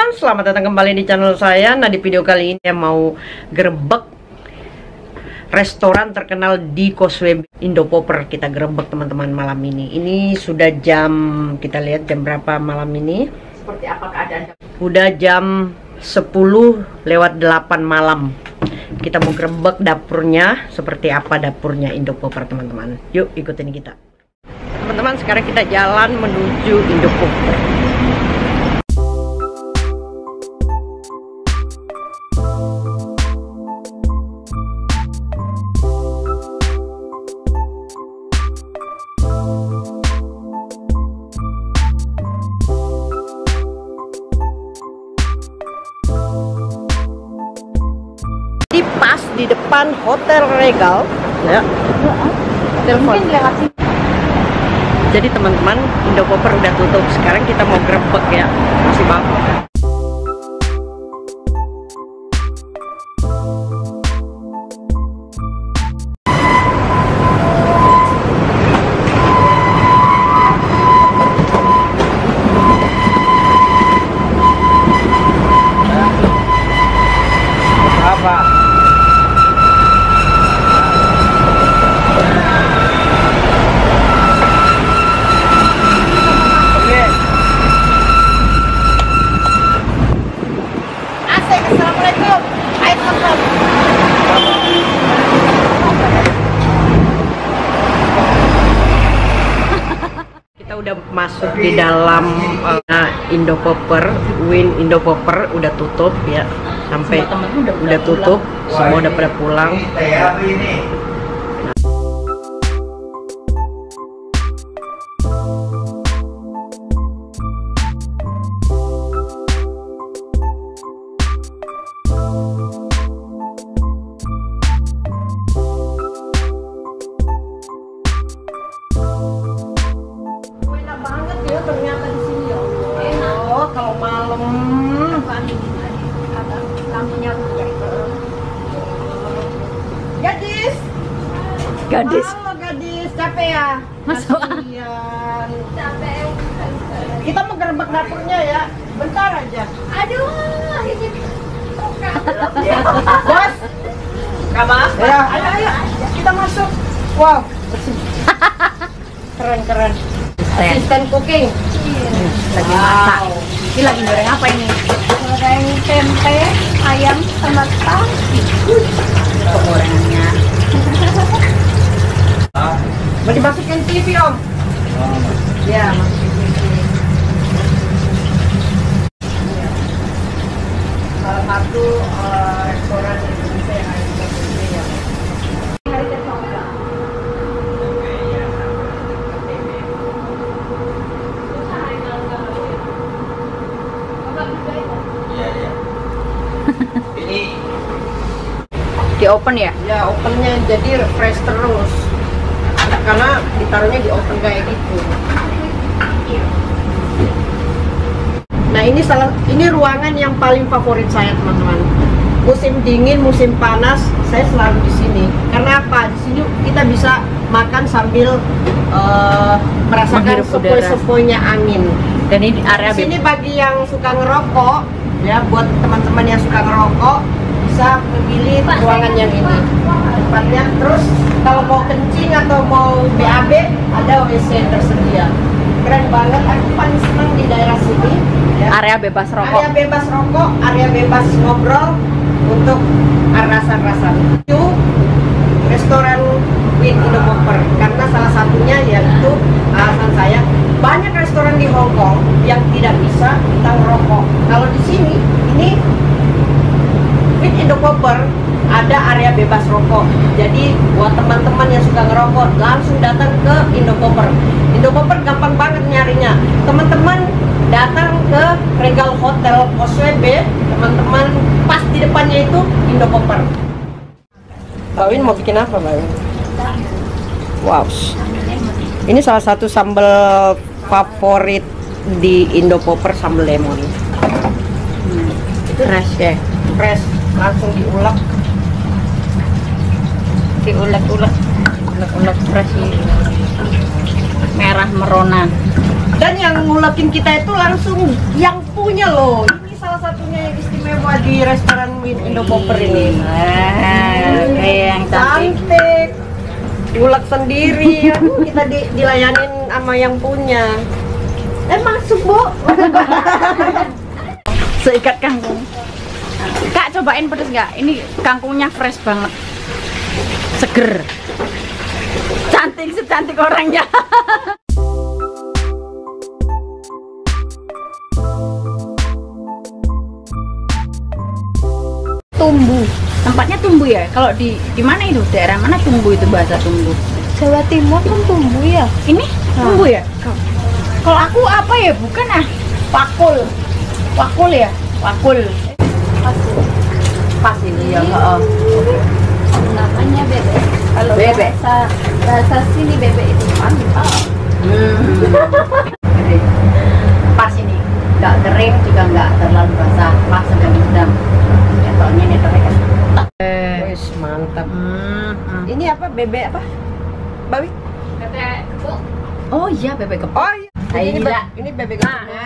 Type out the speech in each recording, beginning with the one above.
teman-teman, selamat datang kembali di channel saya. Nah, di video kali ini saya mau gerebek restoran terkenal di Causeway Indopopper. Kita gerebek teman-teman malam ini. Ini sudah jam, kita lihat jam berapa malam ini. Seperti apa keadaan? Udah jam 10:08 malam. Kita mau gerebek dapurnya. Seperti apa dapurnya Indopopper teman-teman. Yuk ikutin kita. Teman-teman, sekarang kita jalan menuju Indopopper. Pas di depan Hotel Regal ya. Telepon. Jadi teman-teman, Indopopper udah tutup. Sekarang kita mau gerebek ya. Masih bagus. Udah masuk di dalam Indopopper, Win Indopopper udah tutup ya, sampai udah tutup, semua udah pada pulang. Ternyata di sini ya. Oh, kalau malam lampunya gadis. Halo gadis, capek ya? Masuk. Capek. Kita mau gerebek dapurnya ya. Bentar aja. Aduh, ini Bos. apa? Ya, ayo. Kita masuk. Wow, bersih. Keren. Asisten cooking. Lagi masak. Ini lagi goreng apa ini? Goreng tempe, ayam sama tahu. Penggorengannya. Mau dimasukin TV om? Ya, masukin TV. Salah satu restoran Indonesia yang ada di sini ya. Di open ya? Ya, opennya jadi refresh terus. Karena ditaruhnya di open kayak gitu. Nah, ini ruangan yang paling favorit saya, teman-teman. Musim dingin, musim panas, saya selalu di sini. Karena apa? Di sini kita bisa makan sambil merasakan sepoi-sepoinya angin. Dan ini area Di sini bagi yang suka ngerokok, ya, buat teman-teman yang suka ngerokok bisa memilih ruangan yang ini tempatnya. Terus kalau mau kencing atau mau BAB ada WC tersedia. Keren banget, aku paling senang di daerah sini ya. area bebas rokok. Area bebas rokok, area bebas ngobrol untuk rasan-rasan. Itu restoran Win Indopopper, karena salah satunya yaitu alasan saya, banyak restoran di Hong Kong yang tidak bisa kita ngerokok. Kalau di sini ini Win Indopopper ada area bebas rokok. Jadi buat teman-teman yang suka ngerokok langsung datang ke Indopopper. Indopopper gampang banget nyarinya. Teman-teman datang ke Regal Hotel Causeway, teman-teman pas di depannya itu Indopopper. Mbak Win mau bikin apa, Mbak Win? Wow. Ini salah satu sambal favorit di Indopopper, sambal lemon. Fresh ya? Fresh, langsung diulek fresh ini. Merah merona. Dan yang ngulekin kita itu langsung yang punya loh. Ini salah ini yang istimewa di restoran Indopopper ini. Yang cantik. Cantik. Ulek sendiri. Aduh, kita dilayanin sama yang punya. Masuk, Bu. Seikat kangkung. Kak, cobain pedes nggak? Ini kangkungnya fresh banget. Seger. Cantik secantik orangnya. Tumbuh. Tempatnya tumbuh ya? Kalau di mana itu? Daerah mana tumbuh itu bahasa tumbuh? Jawa Timur kan tumbuh ya. Ini tumbuh ya? Kalau aku apa ya? Bukan Wakul. Wakul ya? Wakul. Pas ini ya. Namanya bebek. Kalau Bebek. bahasa sini bebek itu mantap. Pas ini. Nggak kering juga nggak terlalu basah. Pas sedang-sedang. Contohnya ini terlihat. Wis, mantap. Ini apa? Bebek apa? Bawi? Bebek kepuk. Oh iya, bebek kepuk. Oh iya. Ini, Gila. ini bebek.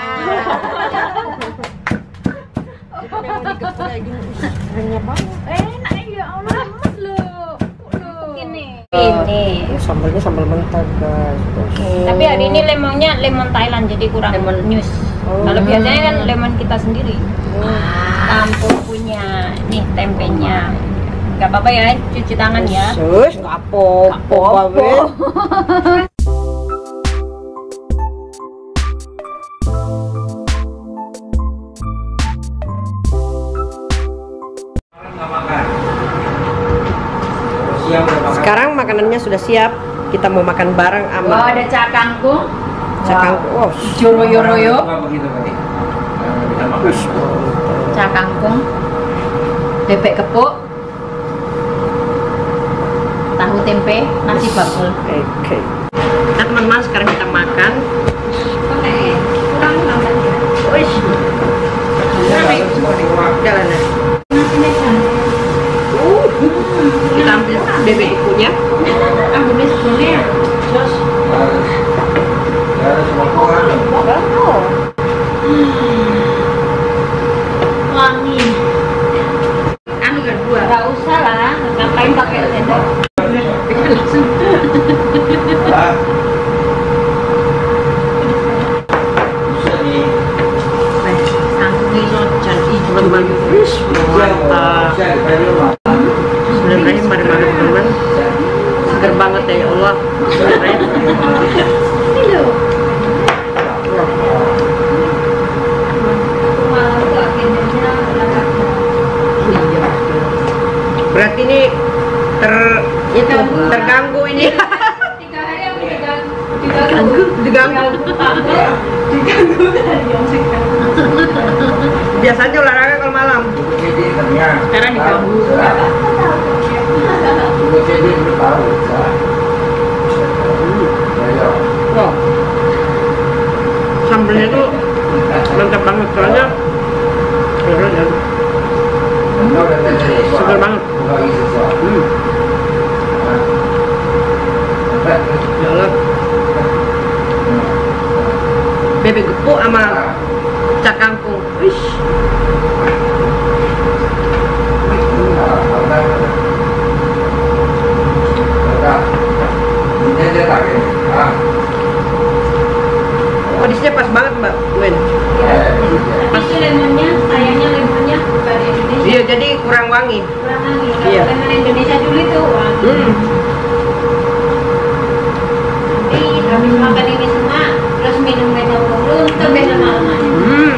Memang digepuk kayak gini. Renyah banget. Enak ya Allah, lemes loh. Ini. Sambalnya sambal mentah, guys. Tapi hari ini lemonnya lemon Thailand jadi kurang Lemon. news. Oh. Kalau biasanya kan lemon kita sendiri. Kampung punya nih tempenya. Gak apa-apa ya, cuci tangan ya. Sus, nggak apa-apa. Bawi. Sekarang makanannya sudah siap. Kita mau makan bareng Oh, sama ada cak kangkung, cakang. Oh, joroyo-royo, cak kangkung, bebek kepuk, tahu tempe, nasi bakul. oke. Nah, teman-teman, sekarang kita makan. Kurang namanya. Wih, jalan ya. Kita ambil bebek ikunya. Ambil sebelumnya. Terus wangi. Anu kan dua. Gak usah lah, ngapain pakai sendok? Teman-teman, mantap. Bismillahirrahmanirrahim, mari makan teman-teman. Seger banget ya Allah. Bismillahirrahmanirrahim. Ini loh. Malah tuh akhirnya Iya. Berarti ini terganggu ini. 3 hari aku Diganggu. Biasanya olahraga kalau malam. Sekarang diganggu. Wow. Sambalnya itu mantap banget soalnya. Segar banget. Ya Allah. Bebek gepuk sama cak kangkung. Wish. Pedisnya pas banget, Mbak Wen. Tapi lemonnya, sayangnya lemonnya bukan Indonesia. Iya, jadi kurang wangi. Kurang wangi. Kalau Iya. lemon Indonesia dulu itu wangi. Nanti habis makan ini semua, terus minum kecap dulu, sampai lama-lamanya.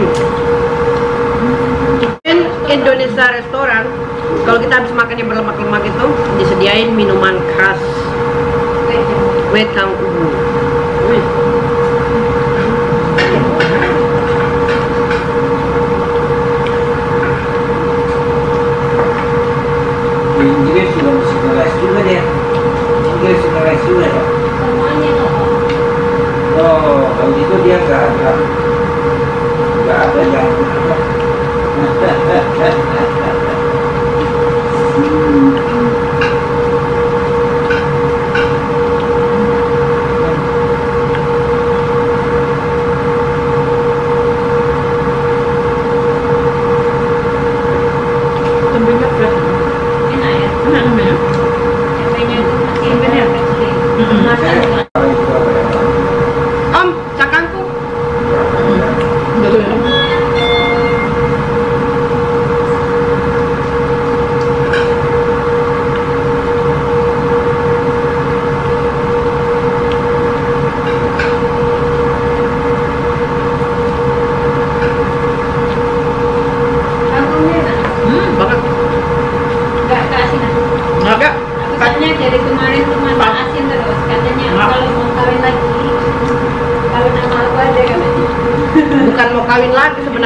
Mungkin Indonesia restoran, kalau kita habis makan yang berlemak-lemak itu disediain minuman khas Wetang Ubu. Wih. Inggris juga mesti ngeles juga dia. Inggris ngeles juga ya. Semuanya kok. Oh, kalau gitu dia nggak ada yang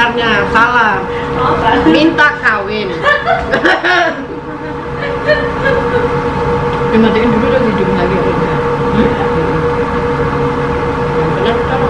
sebenarnya salah. Minta kawin. Dimatiin dulu dan hidupin lagi. Benar kalau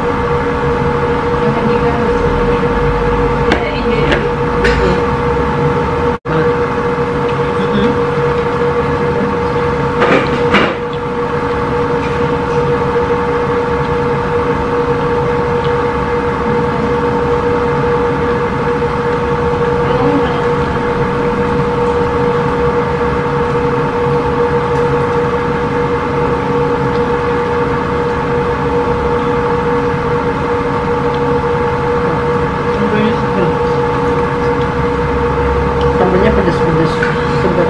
sambalnya pedes-pedes segar.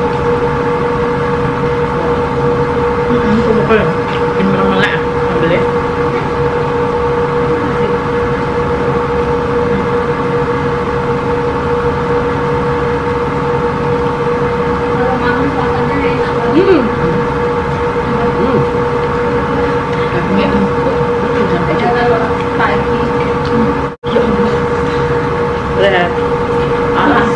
Itu bukan ini melek sambalnya. Dagingnya empuk, sampai Lihat. panas.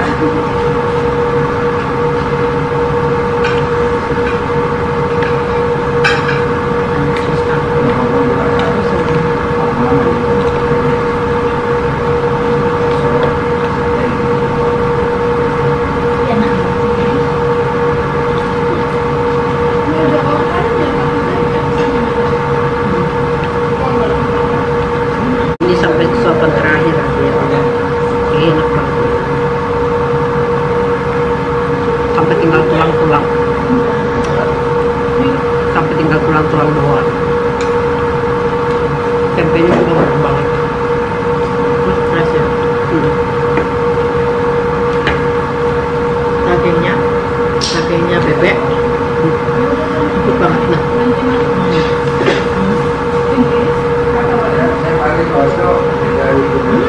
Ini sampai suapan terakhir ya. Enak banget. Sampai tinggal tulang-tulang. Sampai tinggal tulang-tulang doang. Tempenya juga enak banget. Terus fresh ya. Dagingnya bebek. Empuk banget nah. Saya paling cocok dari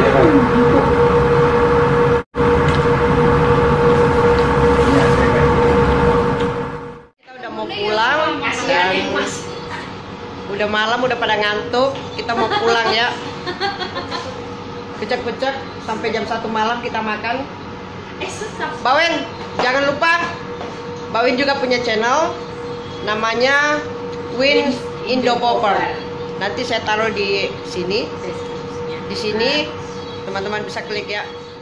Kita udah mau pulang dan udah malam, udah pada ngantuk. Kita mau pulang ya. Kecek-kecek sampai jam 1 malam kita makan. Bawin, jangan lupa Bawin juga punya channel namanya Win Indopopper. Nanti saya taruh di sini. Di sini teman-teman bisa klik ya.